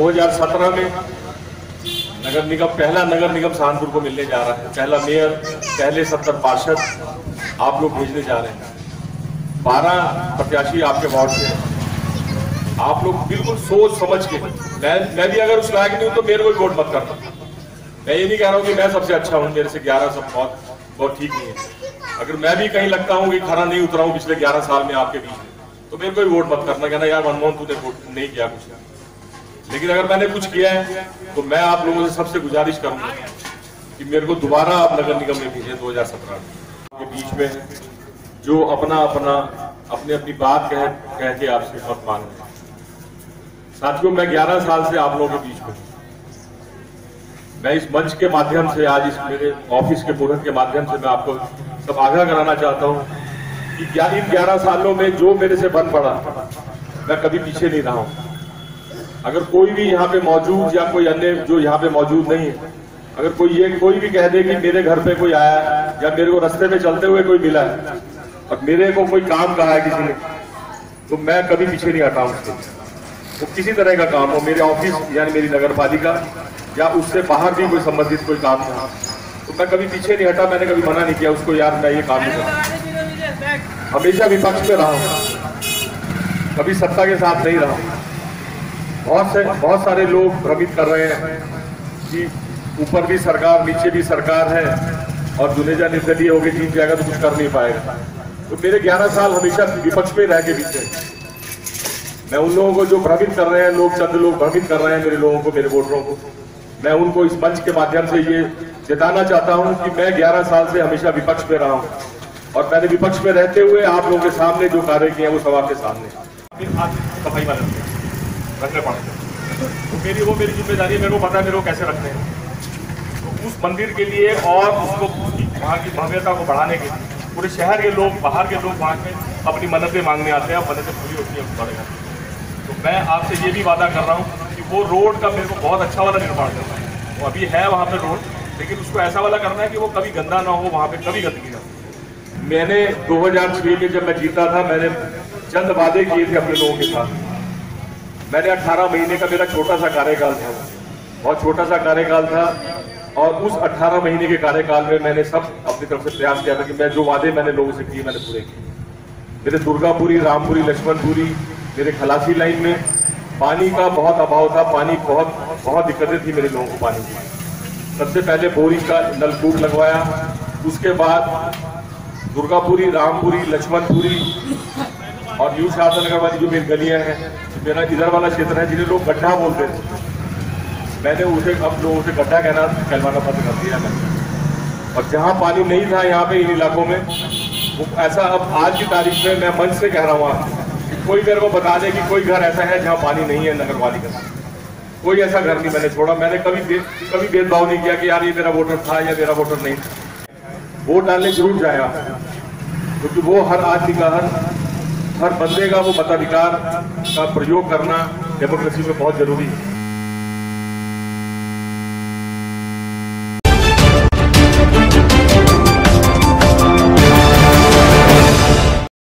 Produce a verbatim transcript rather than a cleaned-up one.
दो हज़ार सत्रह में नगर निगम पहला नगर निगम सहारनपुर को मिलने जा रहा है। पहला मेयर, पहले सत्तर पार्षद आप लोग भेजने जा रहे हैं। बारह प्रत्याशी आपके वार्ड से। आप लोग बिल्कुल सोच समझ के, मैं मैं भी अगर उस लायक नहीं हूं तो मेरे को वोट मत करना। मैं ये नहीं कह रहा हूं कि मैं सबसे अच्छा हूं, मेरे से ग्यारह सब बहुत बहुत ठीक नहीं है। अगर मैं भी कहीं लगता हूं कि खरा नहीं उतरा हूं पिछले ग्यारह साल में आपके बीच में, तो मेरे को भी वोट मत करना, कहना यार मनमोहन तूने वोट नहीं किया कुछ। लेकिन अगर मैंने कुछ किया है तो मैं आप लोगों से सबसे गुजारिश करूंगा कि मेरे को दोबारा आप नगर निगम में भेजें। दो हजार सत्रह के बीच में जो अपना अपना अपनी अपनी बात कह कह के आपसे मत मांगे। साथियों, मैं ग्यारह साल से आप लोगों के बीच में, मैं इस मंच के माध्यम से, आज इस मेरे ऑफिस के मुहूर्त के माध्यम से मैं आपको सब आगाह कराना चाहता हूं कि इन ग्यारह सालों में जो मेरे से बन पड़ा, मैं कभी पीछे नहीं रहा हूं। अगर कोई भी यहाँ पे मौजूद या कोई अन्य जो यहाँ पे मौजूद नहीं है, अगर कोई ये कोई भी कह दे कि मेरे घर पे कोई आया या मेरे को रास्ते में चलते हुए कोई मिला है और मेरे को कोई काम कहा है किसी ने, तो मैं कभी पीछे नहीं हटा उससे। वो किसी तरह का काम हो, मेरे ऑफिस यानी मेरी नगर पालिका या उससे बाहर भी कोई संबंधित कोई काम था, तो मैं कभी पीछे नहीं हटा। मैंने कभी मना नहीं किया उसको, यार मैं ये काम नहीं करता। हमेशा विपक्ष में रहा हूं, कभी सत्ता के साथ नहीं रहा। बहुत से बहुत सारे लोग भ्रमित कर रहे हैं कि ऊपर भी सरकार नीचे भी सरकार है और जुनेजा निर्दलीय होकर जीत जाएगा तो कुछ कर नहीं पाएगा। तो मेरे ग्यारह साल हमेशा विपक्ष में रह के बीते। मैं उन लोगों को जो भ्रमित कर रहे हैं, लोग चंद लोग भ्रमित कर रहे हैं मेरे लोगों को, मेरे वोटरों को, मैं उनको इस मंच के माध्यम से ये जताना चाहता हूं कि मैं ग्यारह साल से हमेशा विपक्ष में रहा हूं और मैंने विपक्ष में रहते हुए आप लोगों के सामने जो कार्य किए हैं वो सब आपके सामने सफाई वाले रखने पड़ते। तो मेरी वो मेरी जिम्मेदारी है, मेरे को पता है मेरे को कैसे रखने हैं। तो उस मंदिर के लिए और उसको वहाँ की भव्यता को बढ़ाने के लिए पूरे शहर के लोग, बाहर के लोग वहाँ में अपनी मन्नतें मांगने आते हैं और मन्नतें पूरी होती है बड़े। तो मैं आपसे ये भी वादा कर रहा हूँ कि वो रोड का मेरे को बहुत अच्छा वाला निर्माण करना है। वो अभी है वहाँ पे रोड, लेकिन उसको ऐसा वाला करना है कि वो कभी गंदा ना हो, वहाँ पे कभी गंदगी ना हो। मैंने दो हजार छह में जब मैं जीता था, मैंने चंद वादे किए थे अपने लोगों के साथ। मैंने अठारह महीने का मेरा छोटा सा कार्यकाल था, बहुत छोटा सा कार्यकाल था, और उस अठारह महीने के कार्यकाल में मैंने सब अपनी तरफ से प्रयास किया था कि मैं जो वादे मैंने लोगों से किए मैंने पूरे किए। मेरे दुर्गापुरी, रामपुरी, लक्ष्मणपुरी, मेरे खलासी लाइन में पानी का बहुत अभाव था। पानी बहुत बहुत दिक्कतें थी मेरे लोगों को पानी की। सबसे पहले बोरिंग का नलकूप लगवाया, उसके बाद दुर्गापुरी, रामपुरी, लक्ष्मणपुरी और न्यू शाहजहाननगर वाली जो मेरी गलियां हैं, मेरा इधर वाला क्षेत्र है जिन्हें लोग गड्ढा बोलते थे, मैंने उसे अब लोगों से गड्ढा कहना कहलवाना बंद कर दिया मैंने। और जहां पानी नहीं था यहाँ पे इन इलाकों में, वो ऐसा अब आज की तारीख में मैं मंच से कह रहा हूँ आपको कि कोई मेरे को बता दे कि कोई घर ऐसा है जहाँ पानी नहीं है नगर पालिका का। कोई ऐसा घर नहीं मैंने छोड़ा। मैंने कभी कभी भेदभाव नहीं किया कि यार ये मेरा वोटर था या मेरा वोटर नहीं था। वोट डालने जरूर जाए आप, क्योंकि वो हर आदमी का, हर हर बंदे का वो मताधिकार का प्रयोग करना डेमोक्रेसी में बहुत जरूरी है।